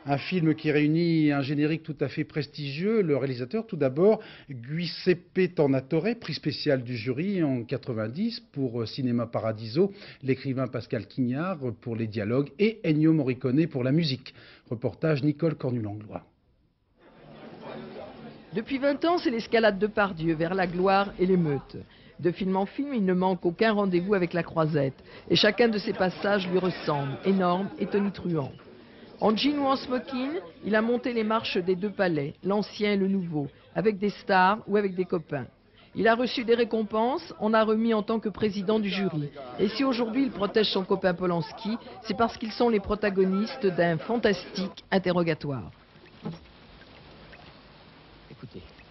Un film qui réunit un générique tout à fait prestigieux. Le réalisateur, tout d'abord, Giuseppe Tornatore, prix spécial du jury en 90 pour Cinéma Paradiso, l'écrivain Pascal Quignard pour les dialogues et Ennio Morricone pour la musique. Reportage Nicole Cornu-Langlois. Depuis 20 ans, c'est l'escalade de Pardieu vers la gloire et l'émeute. De film en film, il ne manque aucun rendez-vous avec la Croisette. Et chacun de ses passages lui ressemble, énorme et tonitruant. En jean ou en smoking, il a monté les marches des deux palais, l'ancien et le nouveau, avec des stars ou avec des copains. Il a reçu des récompenses, en a remis en tant que président du jury. Et si aujourd'hui il protège son copain Polanski, c'est parce qu'ils sont les protagonistes d'un fantastique interrogatoire. Écoutez.